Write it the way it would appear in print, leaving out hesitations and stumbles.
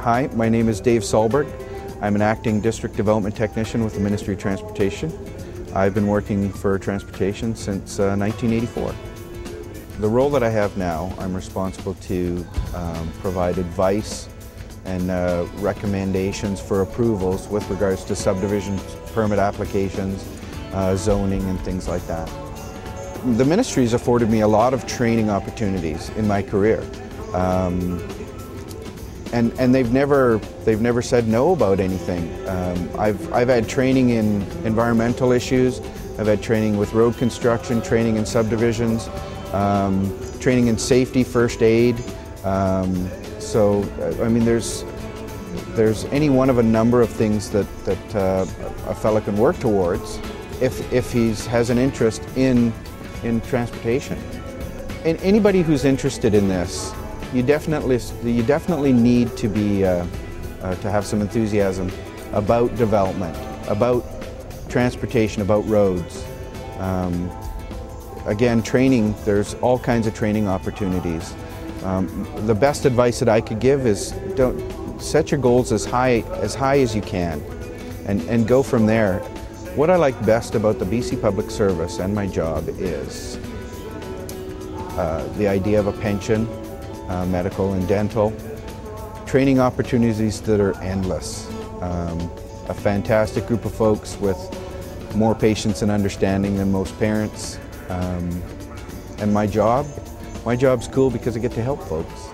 Hi, my name is Dave Solberg. I'm an acting district development technician with the Ministry of Transportation. I've been working for transportation since 1984. The role that I have now, I'm responsible to provide advice and recommendations for approvals with regards to subdivision permit applications, zoning and things like that. The ministry has afforded me a lot of training opportunities in my career. And they've never said no about anything. I've had training in environmental issues, I've had training with road construction, training in subdivisions, training in safety, first aid. So I mean, there's any one of a number of things that a fellow can work towards if he has an interest in transportation. And anybody who's interested in this, you definitely need to be to have some enthusiasm about development, about transportation, about roads. Again, training. There's all kinds of training opportunities. The best advice that I could give is don't set your goals as high as you can, and go from there. What I like best about the BC Public Service and my job is the idea of a pension. Medical and dental, training opportunities that are endless, a fantastic group of folks with more patience and understanding than most parents, and my job's cool because I get to help folks.